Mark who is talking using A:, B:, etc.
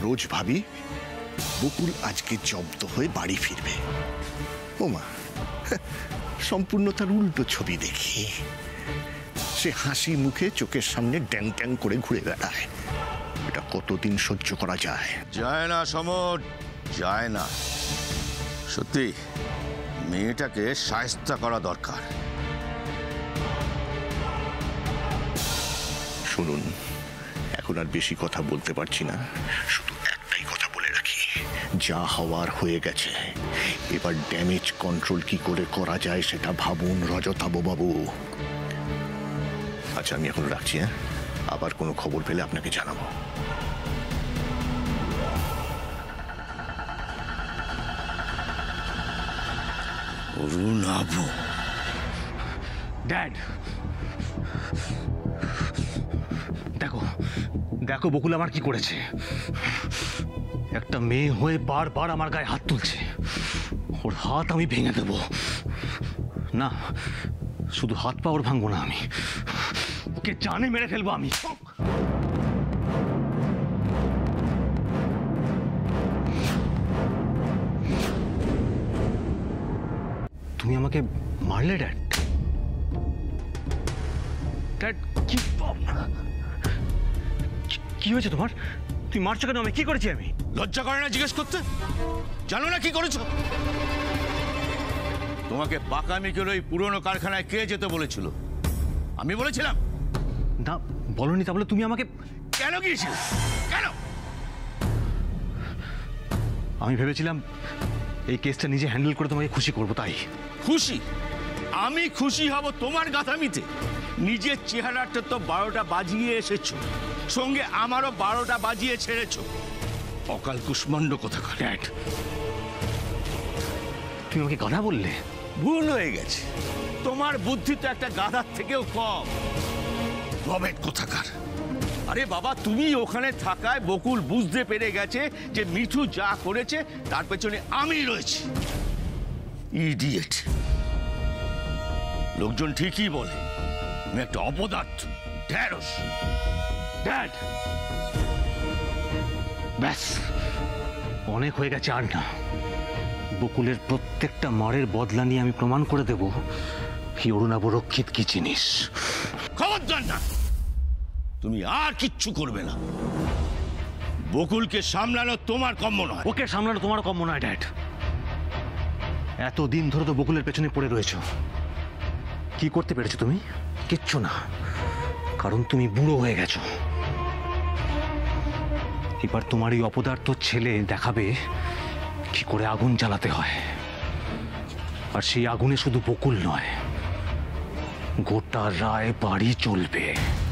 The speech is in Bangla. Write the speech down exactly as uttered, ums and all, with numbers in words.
A: রোজ ভাবি বকুল আজকে জব্দ হয়ে বাড়ি ফিরবে। ও মা, সম্পূর্ণ তার উল্টো ছবি দেখি। সে হাসি মুখে চোখের সামনে ড্যাং ড্যাং করে ঘুরে বেড়ায়। এটা কতদিন সহ্য করা যায়?
B: যায় না সমর, যায় না। সত্যি মেয়েটাকে শায়েস্তা করা দরকার।
A: শুনুন, এখন আর বেশি কথা বলতে পারছি না, শুধু একটাই কথা বলে রাখি, যা হওয়ার হয়ে গেছে। এবার ড্যামেজ কন্ট্রোল কি করে করা যায় সেটা ভাবুন রজতাভ বাবু। আচ্ছা, আমি এখন রাখছি। হ্যাঁ, আবার কোনো খবর পেলে আপনাকে জানাবো।
B: অরুণাভ,
C: ড্যাড দেখো দেখো বকুল আমার কি করেছে। একটা মেয়ে হয়ে বারবার আমার গায়ে হাত তুলছে। ওর হাত আমি ভেঙে দেব। না, শুধু হাত পা ওর ভাঙবো না, আমি ওকে জানে মেরে ফেলবো আমি। তুমি আমাকে মারলে ড্যাড? ড্যাড কি কি হয়েছে তোমার? তুই মারছো কেন? আমি কি করেছি? আমি
B: লজ্জা করে না জিজ্ঞেস করতে? জানো না কি করেছো? তোমাকে পাকামি করে ওই পুরনো কারখানায় কে যেতে বলেছিল? আমি বলেছিলাম?
C: না বলনি। তাহলে তুমি আমাকে
B: কেন গিয়েছিলে? কেন?
C: আমি ভেবেছিলাম এই কেসটা নিজে হ্যান্ডেল করে তোমাকে খুশি করবো, তাই।
B: খুশি? আমি খুশি হব তোমার গাথামিতে? নিজের চেহারাটা তো বারোটা বাজিয়ে এসেছো, সঙ্গে আমারও বারোটা বাজিয়ে ছেড়েছো। অকাল কুষ্মাণ্ড কোথাকার।
C: ড্যাড, তুমি আমাকে গাধা বললে?
B: ভুল হয়ে গেছে। তোমার বুদ্ধি তো একটা গাধার থেকেও কম। গবেট কোথাকার। আরে বাবা, তুমি ওখানে থাকায় বকুল বুঝতে পেরে গেছে যে মিঠু যা করেছে তার পেছনে আমি রয়েছি। ইডিয়েট। লোকজন ঠিকই বলে আমি একটা অপদার্থ, ঢ্যাঁড়স।
C: ড্যাড ব্যাস, অনেক হয়ে গেছে, আর না। বকুলের প্রত্যেকটা মারের বদলা নিয়ে আমি প্রমাণ করে দেব এই অরুণাভ রক্ষিত কি জিনিস।
B: খবরদার না, তুমি আর কিচ্ছু করবে না। বকুলকে সামলানো তোমার কম্য নয়।
C: ওকে সামলানো তোমার কম্য নয় ড্যাড। এতদিন ধরে তো বকুলের পেছনে পড়ে রয়েছো। কি করতে পেরেছো তুমি? কিচ্ছু না, কারণ তুমি বুড়ো হয়ে গেছো। এবার তোমার এই অপদার্থ ছেলে দেখাবে কি করে আগুন জ্বালাতে হয়। আর সেই আগুনে শুধু বকুল নয়, গোটা রায় বাড়ি চলবে।